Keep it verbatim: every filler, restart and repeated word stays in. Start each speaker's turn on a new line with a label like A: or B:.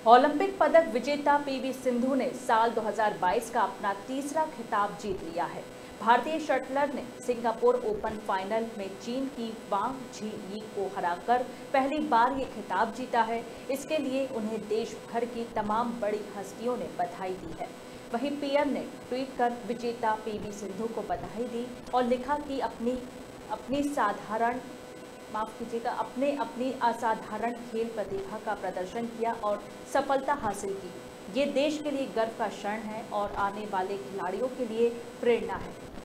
A: Olympic पदक विजेता PV Sindhu ने साल दो हज़ार बाईस का अपना तीसरा खिताब जीत लिया है। भारतीय शटलर ने सिंगापुर ओपन फाइनल में चीन की वांग झी यी को हराकर पहली बार ये खिताब जीता है। इसके लिए उन्हें देश भर की तमाम बड़ी हस्तियों ने बधाई दी है। वहीं पीएम ने ट्वीट कर विजेता पीवी सिंधु को बधाई दी और लिखा कि अपनी अपनी साधारण माफ कीजिएगा अपने अपनी असाधारण खेल प्रतिभा का प्रदर्शन किया और सफलता हासिल की। ये देश के लिए गर्व का क्षण है और आने वाले खिलाड़ियों के लिए प्रेरणा है।